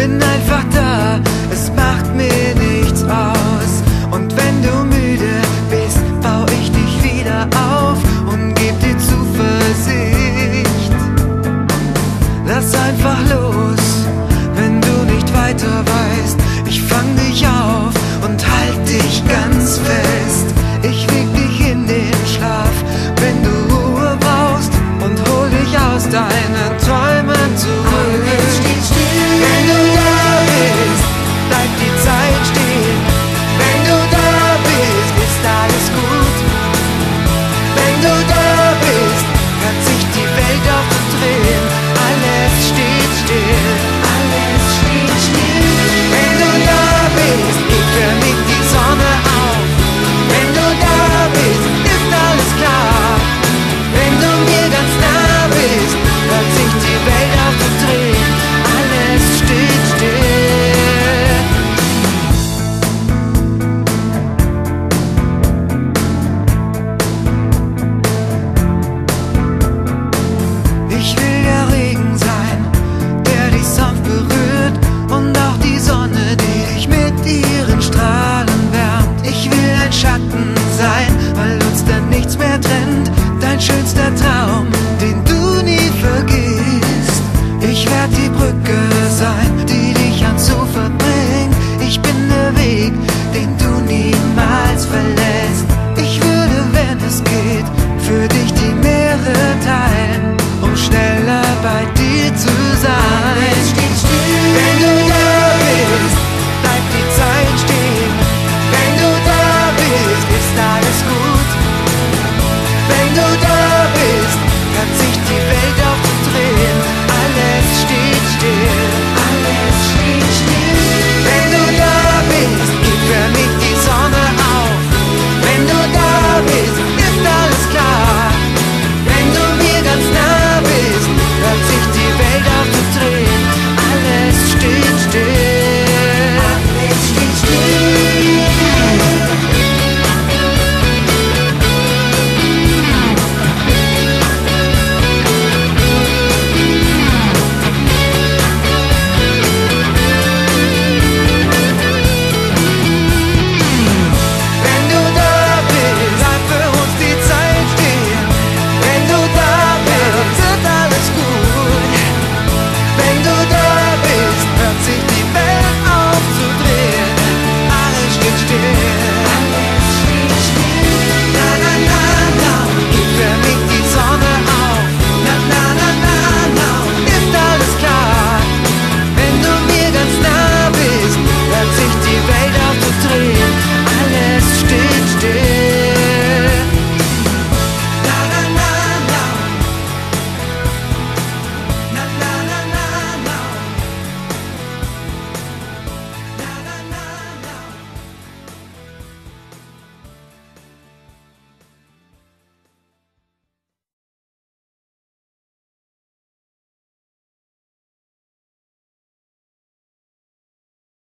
bin einfach da, es macht mir nichts aus. Und wenn du müde bist, bau ich dich wieder auf und geb dir Zuversicht. Lass einfach los, wenn du nicht weiter weißt. Ich fang dich auf und halt dich ganz fest. Ich leg dich in den Schlaf, wenn du Ruhe brauchst, und hol dich aus deinen Träumen zurück. Alles steht still, wenn du da bist, bleibt die Zeit stehen. Wenn du da bist, ist alles gut. Wenn du da bist, hört sich die Welt auf zu drehen. Alles steht still, alles steht still. Wenn du da bist, geht für mich die Sonne auf. Wenn du da bist, ist alles klar. Wenn du mir ganz nah bist, hört sich die Welt auf zu drehen. Alles steht still. Ich will der Regen sein, der dich sanft berührt, und auch die Sonne, die dich mit ihren Strahlen wärmt. Ich will ein Schatten sein, weil uns dann nichts mehr trennt. Dein schönster Traum, den du nie vergisst. Ich werd die Brücke sein, die dich ans Ufer bringt. Ich bin der Weg, den du niemals verlässt. Ich würde, wenn es geht, für dich die Meere teilen, um schneller bei dir zu sein. Es steht still, wenn du da bist, bleibt die Zeit stehen. Wenn du da bist, ist alles gut. Wenn du da